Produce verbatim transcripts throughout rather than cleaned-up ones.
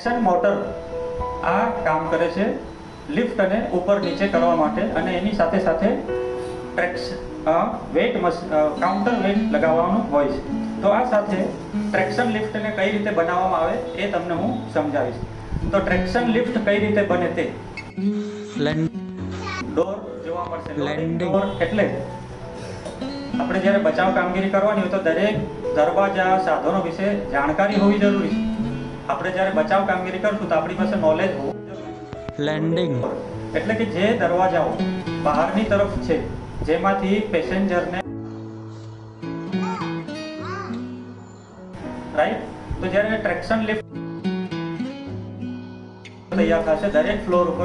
Traction motor આ કામ કરે છે લિફ્ટને ઉપર નીચે કરવા માટે અને એની સાથે સાથે ટ્રેક્સ વેઇટ કાઉન્ટર વેઇટ લગાવવાનું હોય છે. તો આ સાથે ટ્રેક્શન લિફ્ટને કઈ રીતે બનાવવામાં આવે એ તમને હું સમજાવીશ. તો ટ્રેક્શન લિફ્ટ કઈ રીતે બને તે ડોર જોવા મળશે. ડોર એટલે આપણે જ્યારે બચાવ કામગીરી કરવાની હોય તો દરેક દરવાજા સાધનો વિશે જાણકારી હોવી જરૂરી છે. આપણે જ્યારે બચાવ કામગીરી કરશું તો આપણી પાસે નોલેજ હોવું જરૂરી. લેન્ડિંગ એટલે કે જે દરવાજાઓ બહારની તરફ છે જેમાંથી પેસેન્જરને રાઈટ તો જ્યારે ટ્રેક્શન લિફ્ટ તૈયાર થશે દરેક ફ્લોર ઉપર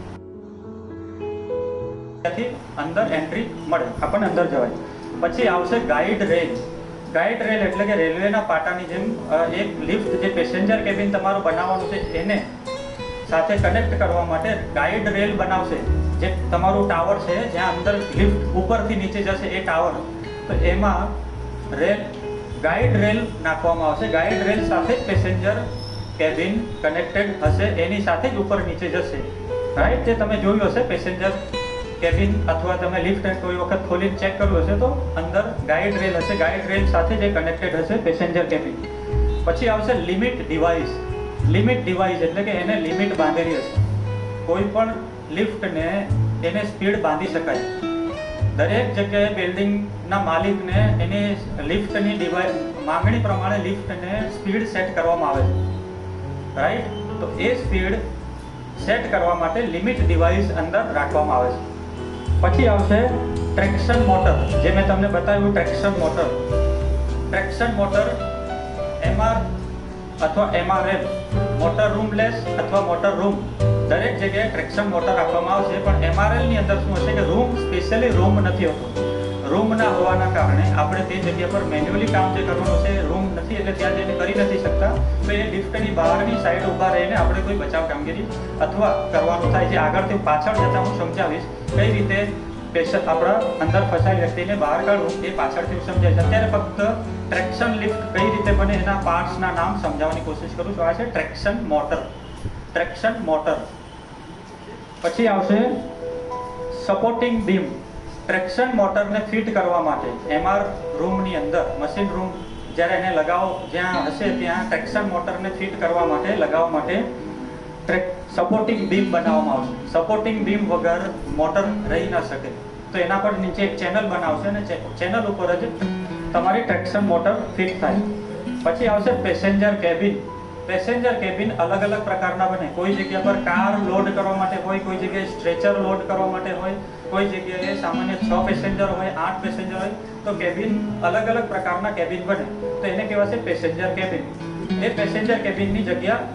ત્યાંથી અંદર એન્ટ્રી મળે, આપણને અંદર જવાય. પછી આવશે ગાઈડ રેલ. ગાઈડ રેલ એટલે કે રેલવેના પાટાની જેમ એક લિફ્ટ જે પેસેન્જર કેબિન તમારું બનાવવાનું છે એને સાથે કનેક્ટ કરવા માટે ગાઈડ રેલ બનાવશે. જે તમારું ટાવર છે જ્યાં અંદર લિફ્ટ ઉપરથી નીચે જશે એ ટાવર, તો એમાં રેલ ગાઈડ રેલ નાખવામાં આવશે. ગાઈડ રેલ સાથે જ પેસેન્જર કેબિન કનેક્ટેડ હશે, એની સાથે જ ઉપર નીચે જશે. રાઈટ, જે તમે જોયું હશે પેસેન્જર કેબિન અથવા તમે લિફ્ટ કોઈ વખત ખોલીને ચેક કર્યું હશે તો અંદર ગાઈડ રેલ હશે. ગાઈડ રેલ સાથે જે કનેક્ટેડ હશે પેસેન્જર કેબિન. પછી આવશે લિમિટ ડિવાઇસ. લિમિટ ડિવાઇસ એટલે કે એને લિમિટ બાંધેલી હશે. કોઈ પણ લિફ્ટને એને સ્પીડ બાંધી શકાય. દરેક જગ્યાએ બિલ્ડિંગના માલિકને એની લિફ્ટની ડિવાઇસ માંગણી પ્રમાણે લિફ્ટને સ્પીડ સેટ કરવામાં આવે છે. રાઈટ, તો એ સ્પીડ સેટ કરવા માટે લિમિટ ડિવાઇસ અંદર રાખવામાં આવે છે. પછી આવશે ટ્રેક્શન મોટર. જે મેં તમને બતાવ્યું traction motor. Traction motor MR અથવા એમઆરએલ મોટર રૂમલેસ અથવા મોટર રૂમ દરેક જગ્યાએ ટ્રેક્શન મોટર આપવામાં આવશે. પણ એમઆરએલ ની અંદર શું હશે કે રૂમ સ્પેશિયલી રૂમ નથી હોતો. રૂમ ના હોવાના કારણે આપણે તે જગ્યા પર મેન્યુઅલી કામ જે કરવાનું છે રૂમ નથી એટલે ત્યાં જઈને કરી નથી શકતા. તો એ લિફ્ટની બહારની સાઈડ ઊભા રહીને આપણે કોઈ બચાવ કામગીરી અથવા કરવાનું થાય છે. આગળથી પાછળ જતાં હું સમજાવીશ કઈ રીતે પેશન્ટ આપણા અંદર ફસાયેલ વ્યક્તિને બહાર કાઢવું એ પાછળથી હું સમજાવીશ. અત્યારે ફક્ત ટ્રેક્શન લિફ્ટ કઈ રીતે બને એના પાર્ટ્સના નામ સમજાવવાની કોશિશ કરું છું. આ છે ટ્રેક્શન મોટર. Traction motor. પછી આવશે સપોર્ટિંગ બીમ. ટ્રેક્શન મોટરને ફિટ કરવા માટે એમઆર રૂમની અંદર મશીન રૂમ જ્યારે એને લગાવો જ્યાં હશે ત્યાં ટ્રેક્શન મોટરને ફિટ કરવા માટે લગાવવા માટે ટ્રેક સપોર્ટિંગ બીમ બનાવવામાં આવશે. સપોર્ટિંગ બીમ વગર મોટર રહી ન શકે. તો એના પર નીચે એક ચેનલ બનાવશે અને ચેનલ ઉપર જ તમારી ટ્રેક્શન મોટર ફિટ થાય. પછી આવશે પેસેન્જર કેબિન. પેસેન્જર કેબિન અલગ અલગ પ્રકારના બને. કોઈ જગ્યા પર કાર લોડ કરવા માટે હોય, કોઈ જગ્યાએ સ્ટ્રેચર લોડ કરવા માટે હોય, કોઈ જગ્યાએ સામાન્ય છ પેસેન્જર હોય, આઠ પેસેન્જર હોય. તો કેબિન અલગ અલગ પ્રકારના કેબિન બને. તો એને કહેવાશે પેસેન્જર કેબિન. એ પેસેન્જર કેબિનની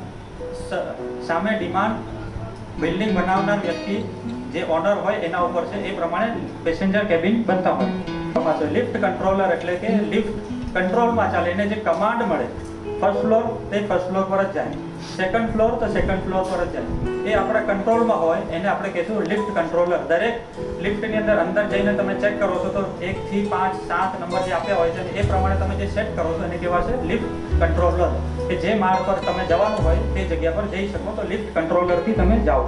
જગ્યા સામે ડિમાન્ડ બિલ્ડિંગ બનાવનાર વ્યક્તિ જે ઓનર હોય એના ઉપર છે. એ પ્રમાણે પેસેન્જર કેબિન બનતા હોય. લિફ્ટ કંટ્રોલર એટલે કે લિફ્ટ કંટ્રોલમાં ચાલે એને જે કમાન્ડ મળે ફર્સ્ટ ફ્લોર તે ફર્સ્ટ ફ્લોર પર જ જાય, સેકન્ડ ફ્લોર તો સેકન્ડ ફ્લોર પર જ જાય. એ આપણા કંટ્રોલમાં હોય એને આપણે કહીશું લિફ્ટ કંટ્રોલર. દરેક લિફ્ટની અંદર અંદર જઈને તમે ચેક કરો છો તો એક થી પાંચ સાત નંબર જે આપ્યા હોય છે એ પ્રમાણે તમે જે સેટ કરો છો એને કહેવાશે લિફ્ટ કંટ્રોલર. કે જે માળ પર તમે જવાનું હોય તે જગ્યા પર જઈ શકો તો લિફ્ટ કંટ્રોલરથી તમે જાઓ.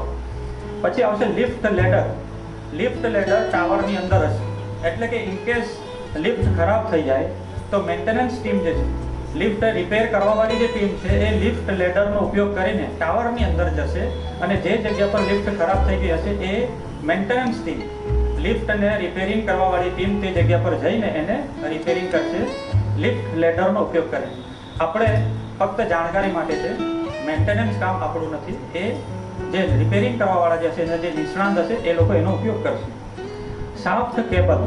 પછી આવશે લિફ્ટ લેડર. લિફ્ટ લેડર ટાવરની અંદર હશે. એટલે કે ઇન કેસ લિફ્ટ ખરાબ થઈ જાય તો મેન્ટેનન્સ ટીમ જે છે લિફ્ટ રિપેર કરવાવાળી જે ટીમ છે એ લિફ્ટ લેડરનો ઉપયોગ કરીને ટાવરની અંદર જશે અને જે જગ્યા પર લિફ્ટ ખરાબ થઈ ગઈ હશે એ મેન્ટેનન્સ ટીમ લિફ્ટને રિપેરિંગ કરવાવાળી ટીમ તે જગ્યા પર જઈને એને રિપેરિંગ કરશે લિફ્ટ લેડરનો ઉપયોગ કરે. આપણે ફક્ત જાણકારી માટે છે, મેન્ટેનન્સ કામ આપણું નથી. એ જે રિપેરિંગ કરવાવાળા જે છે જે નિષ્ણાંત હશે એ લોકો એનો ઉપયોગ કરશે. Shaft cable.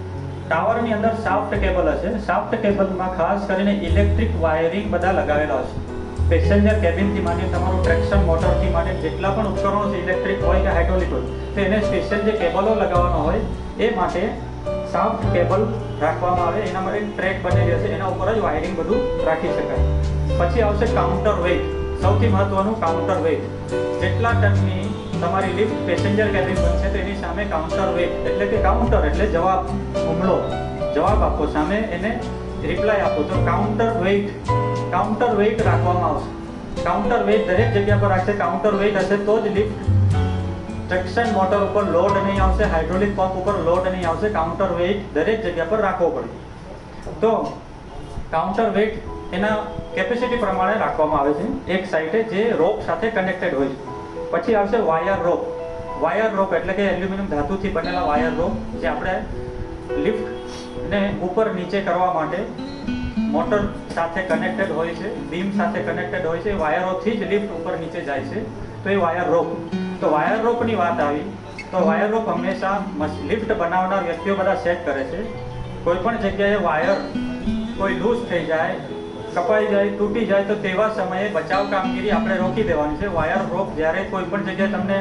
ટાવરની અંદર સાફ્ટ કેબલ હશે. સાફ્ટ કેબલમાં ખાસ કરીને ઇલેક્ટ્રિક વાયરિંગ બધા લગાવેલા હશે. પેસેન્જર કેબિનથી માંડી તમારું ટ્રેક્શન મોટરથી માંડી જેટલા પણ ઉપકરણો છે ઇલેક્ટ્રિક હોય કે હાઇડ્રોલિક હોય તો એને સ્પેશિયલ જે કેબલો લગાવવાનો હોય એ માટે સાફ્ટ કેબલ રાખવામાં આવે. એના માટે ટ્રેક બનેલી હશે એના ઉપર જ વાયરિંગ બધું રાખી શકાય. પછી આવશે કાઉન્ટર વેઇટ. સૌથી મહત્વનું કાઉન્ટર વેઇટ. જેટલા ટનની તમારી લિફ્ટ પેસેન્જર કેબિન બનશે તો એની સામે કાઉન્ટર વેઇટ એટલે કે કાઉન્ટર એટલે જવાબ હુમલો જવાબ આપો સામે એને રિપ્લાય આપો તો કાઉન્ટર વેઇટ કાઉન્ટર વેઇટ રાખવામાં આવશે. કાઉન્ટર વેઇટ દરેક જગ્યા પર રાખશે. કાઉન્ટર વેઇટ હશે તો જ લિફ્ટ ટ્રેક્શન મોટર ઉપર લોડ નહીં આવશે, હાઇડ્રોલિક પંપ ઉપર લોડ નહીં આવશે. કાઉન્ટર વેઇટ દરેક જગ્યા પર રાખવો પડે. તો કાઉન્ટર વેઇટ એના કેપેસિટી પ્રમાણે રાખવામાં આવે છે એક સાઈડે, જે રોપ સાથે કનેક્ટેડ હોય છે. પછી આવશે વાયર રોપ. વાયર રોપ એટલે કે એલ્યુમિનિયમ ધાતુથી બનેલા વાયર રોપ, જે આપણે લિફ્ટને ઉપર નીચે કરવા માટે મોટર સાથે કનેક્ટેડ હોય છે, બીમ સાથે કનેક્ટેડ હોય છે. વાયરોથી જ લિફ્ટ ઉપર નીચે જાય છે, તો એ વાયર રોપ. તો વાયર રોપની વાત આવી તો વાયર રોપ હંમેશા લિફ્ટ બનાવનાર વ્યક્તિઓ બધા સેટ કરે છે. કોઈ પણ જગ્યાએ વાયર કોઈ લૂઝ થઈ જાય, કપાઈ જાય, તૂટી જાય, તો તેવા સમયે બચાવ કામગીરી આપણે રોકી દેવાની છે. વાયર રોપ જ્યારે કોઈ પણ જગ્યાએ તમને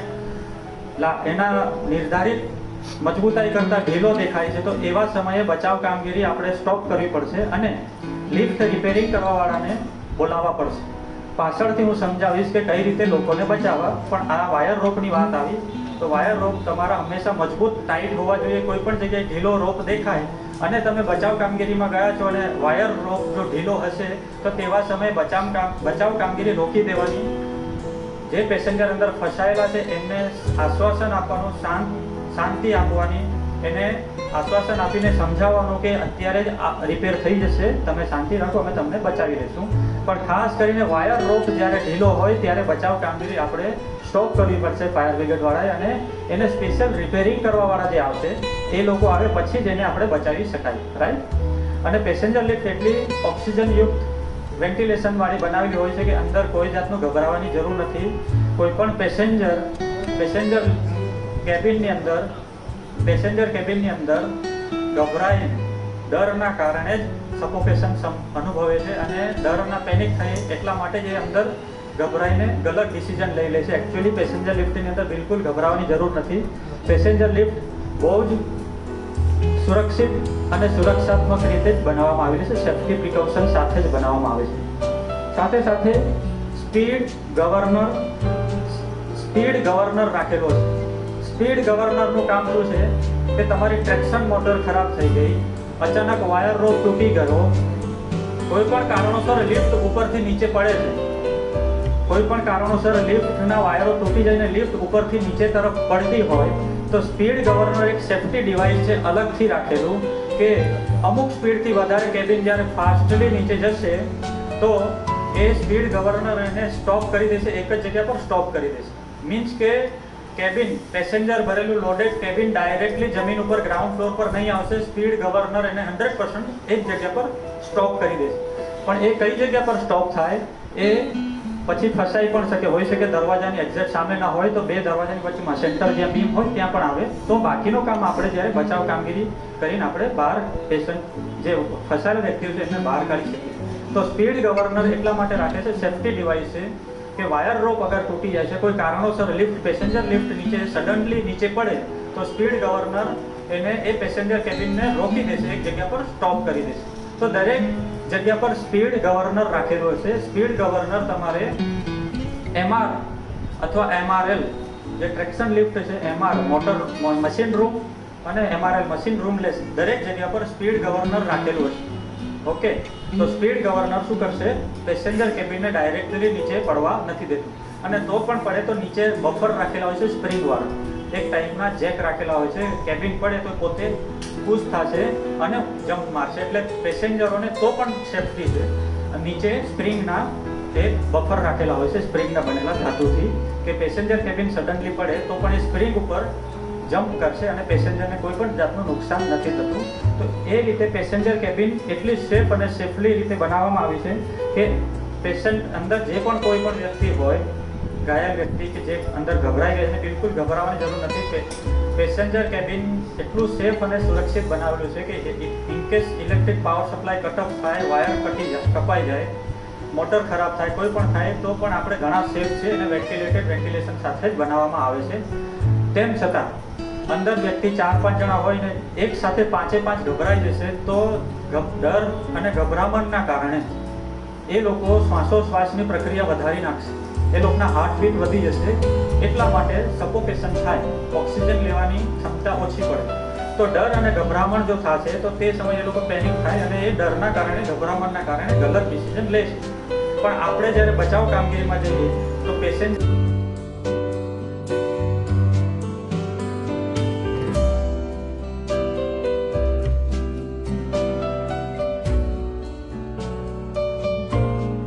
એના નિર્ધારિત મજબૂતાઈ કરતા ઢીલો દેખાય છે, તો એવા સમયે બચાવ કામગીરી આપણે સ્ટોપ કરવી પડશે અને લિફ્ટ રિપેરિંગ કરવા વાળાને બોલાવવા પડશે. પાછળથી હું સમજાવીશ કે કઈ રીતે લોકોને બચાવવા. પણ આ વાયર રોપની વાત આવી તો વાયર રોપ તમારા હંમેશા મજબૂત ટાઈટ હોવા જોઈએ. કોઈ પણ જગ્યાએ ઢીલો રોપ દેખાય અને તમે બચાવ કામગીરીમાં ગયા છો અને વાયર રોપ જો ઢીલો હશે તો તેવા સમયે બચાવ કામ બચાવ કામગીરી રોકી દેવાની. જે પેસેન્જર અંદર ફસાયેલા છે એમને આશ્વાસન આપવાનું, શાંત શાંતિ આપવાની, એને આશ્વાસન આપીને સમજાવવાનું કે અત્યારે જ રિપેર થઈ જશે, તમે શાંતિ રાખો, અમે તમને બચાવી લઈશું. પણ ખાસ કરીને વાયર રોપ જ્યારે ઢીલો હોય ત્યારે બચાવ કામગીરી આપણે સ્ટોપ કરવી પડશે ફાયર બ્રિગેડ વાળાએ, અને એને સ્પેશિયલ રિપેરિંગ કરવા વાળા જે આવશે એ લોકો આવે પછી જ એને આપણે બચાવી શકાય. રાઈટ. અને પેસેન્જર લિફ્ટ એટલી ઓક્સિજન યુક્ત વેન્ટિલેશન વાળી બનાવેલી હોય છે કે અંદર કોઈ જાતનું ગભરાવાની જરૂર નથી. કોઈ પણ પેસેન્જર પેસેન્જર કેબિનની અંદર પેસેન્જર કેબિનની અંદર ગભરાઈ ડરના કારણે જ સફોકેશન અનુભવે છે અને ડરના પેનિક થાય એટલા માટે જે અંદર ગભરાઈને ગલત ડિસિઝન લઈ લે છે. એકચ્યુઅલી પેસેન્જર લિફ્ટની અંદર બિલકુલ ગભરાવાની જરૂર નથી. પેસેન્જર લિફ્ટ બહુ જ સુરક્ષિત અને સુરક્ષાત્મક રીતે જ બનાવવામાં આવેલી છે. સેફ્ટી પ્રિકોશન સાથે જ બનાવવામાં આવે છે. સાથે સાથે સ્પીડ ગવર્નર સ્પીડ ગવર્નર રાખેલો છે. સ્પીડ ગવર્નરનું કામ શું છે કે તમારી ટ્રેક્શન મોટર ખરાબ થઈ ગઈ, અચાનક વાયર રોપ તૂટી ગયો, કોઈ પણ કારણોસર લિફ્ટ ઉપરથી નીચે પડે છે, કોઈ પણ કારણોસર લિફ્ટના વાયરો તૂટી જઈને લિફ્ટ ઉપરથી નીચે તરફ પડતી હોય તો સ્પીડ ગવર્નર એક સેફ્ટી ડિવાઇસ છે અલગથી રાખેલું કે અમુક સ્પીડથી વધારે કેબિન જ્યારે ફાસ્ટલી નીચે જશે તો એ સ્પીડ ગવર્નર એને સ્ટોપ કરી દેશે, એક જ જગ્યા પર સ્ટોપ કરી દેશે. મીન્સ કે કેબિન પેસેન્જર ભરેલું લોડેડ કેબિન ડાયરેક્ટલી જમીન ઉપર ગ્રાઉન્ડ ફ્લોર પર નહીં આવશે. સ્પીડ ગવર્નર એને હંડ્રેડ પર્સન્ટ એક જગ્યા પર સ્ટોપ કરી દેશે. પણ એ કઈ જગ્યા પર સ્ટોપ થાય એ પછી ફસાઈ પણ શકે. હોઈ શકે દરવાજાની એક્ઝેક્ટ સામે ના હોય તો બે દરવાજાની વચ્ચેમાં સેન્ટર જ્યાં બીમ હોય ત્યાં પણ આવે. તો બાકીનું કામ આપણે જ્યારે બચાવ કામગીરી કરીને આપણે બહાર પેશન્ટ જે ફસાયેલા વ્યક્તિઓ છે એમને બહાર કાઢી શકીએ. તો સ્પીડ ગવર્નર એટલા માટે રાખે છે, સેફ્ટી ડિવાઇસ છે કે વાયર રોપ અગર તૂટી જાય છે, કોઈ કારણોસર લિફ્ટ પેસેન્જર લિફ્ટ નીચે સડનલી નીચે પડે તો સ્પીડ ગવર્નર એને એ પેસેન્જર કેબિનને રોકી દેશે, એક જગ્યા પર સ્ટોપ કરી દેશે. તો દરેક જગ્યા પર સ્પીડ ગવર્નર રાખેલો છે. સ્પીડ ગવર્નર તમારે એમઆર અથવા એમઆરએલ જે ટ્રેક્શન લિફ્ટ છે, એમઆર મોટર મશીન રૂમ અને એમઆરએલ મશીન રૂમલેસ દરેક જગ્યા પર સ્પીડ ગવર્નર રાખેલું હશે. ઓકે. તો સ્પીડ ગવર્નર શું કરશે? પેસેન્જર કેબિનને ડાયરેક્ટલી નીચે પડવા નથી દેતું, અને તો પણ પડે તો નીચે બફર રાખેલા હોય છે સ્પ્રિંગ વાળા, એક ટાઈપના જેક રાખેલા હોય છે. કેબિન પડે તો પોતે પુશ થશે અને જમ્પ મારશે, એટલે પેસેન્જરોને તો પણ સેફટી છે. નીચે સ્પ્રિંગના તે બફર રાખેલા હોય છે, સ્પ્રિંગના બનેલા ધાતુથી, કે પેસેન્જર કેબિન સડનલી પડે તો પણ એ સ્પ્રિંગ ઉપર જમ્પ કરશે અને પેસેન્જરને કોઈ પણ જાતનું નુકસાન નથી થતું. તો એ રીતે પેસેન્જર કેબિન એટલી સેફ અને સેફલી રીતે બનાવવામાં આવી છે કે પેશન્ટ અંદર જે પણ કોઈ પણ વ્યક્તિ હોય, ઘાયલ વ્યક્તિ કે જે અંદર ગભરાઈ ગઈ છે, બિલકુલ ગભરાવાની જરૂર નથી. પેસેન્જર કેબિન એટલું સેફ અને સુરક્ષિત બનાવેલું છે કે in case electric power supply cut up થાય, વાયર કટી જાય, કપાઈ જાય, મોટર ખરાબ થાય, કોઈ પણ થાય તો પણ આપણે ઘણા સેફ છે અને વેન્ટિલેટેડ વેન્ટિલેશન સાથે જ બનાવવામાં આવે છે. તેમ છતાં અંદર વ્યક્તિ ચાર પાંચ જણા હોય ને એક સાથે પાંચે પાંચ ગભરાઈ જશે તો ડર અને ગભરામણના કારણે એ લોકો શ્વાસોશ્વાસની પ્રક્રિયા વધારી નાખશે, એ લોકોના હાર્ટબીટ વધી જશે, એટલા માટે સફોકેશન થાય, ઓક્સિજન લેવાની ક્ષમતા ઓછી પડે. તો ડર અને ગભરામણ જો થશે તો તે સમયે એ લોકો પેનિક થાય અને એ ડરના કારણે, ગભરામણના કારણે ગલત ડિસિઝન લે છે. પણ આપણે જ્યારે બચાવ કામગીરીમાં જઈએ તો પેસેન્જર